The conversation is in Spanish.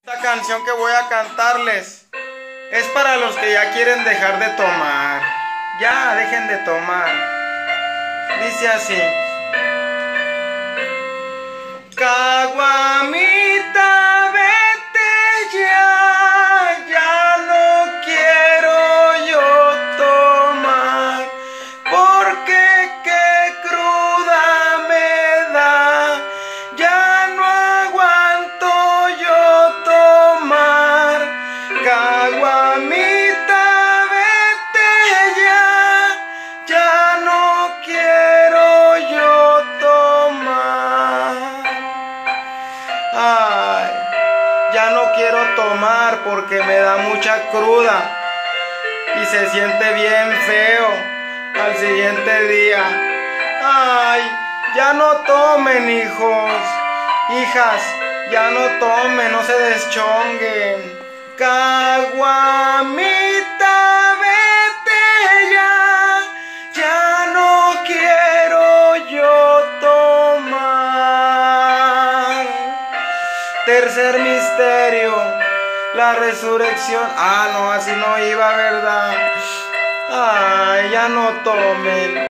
Esta canción que voy a cantarles es para los que ya quieren dejar de tomar. Ya, dejen de tomar. Dice así: Caguamita, vete ya, ya no quiero yo tomar, porque qué cruda me da, ya no aguanto yo tomar. Caguamita, vete ya, ya no quiero yo tomar. Ay, ya no quiero tomar porque me da mucha cruda y se siente bien feo al siguiente día. Ay, ya no tomen, hijos, hijas, ya no tomen, no se deschonguen. Caguamita, vete ya, ya no quiero yo tomar. Tercer misterio, la resurrección. Ah, no, así no iba, ¿verdad? Ay, ya no tomen.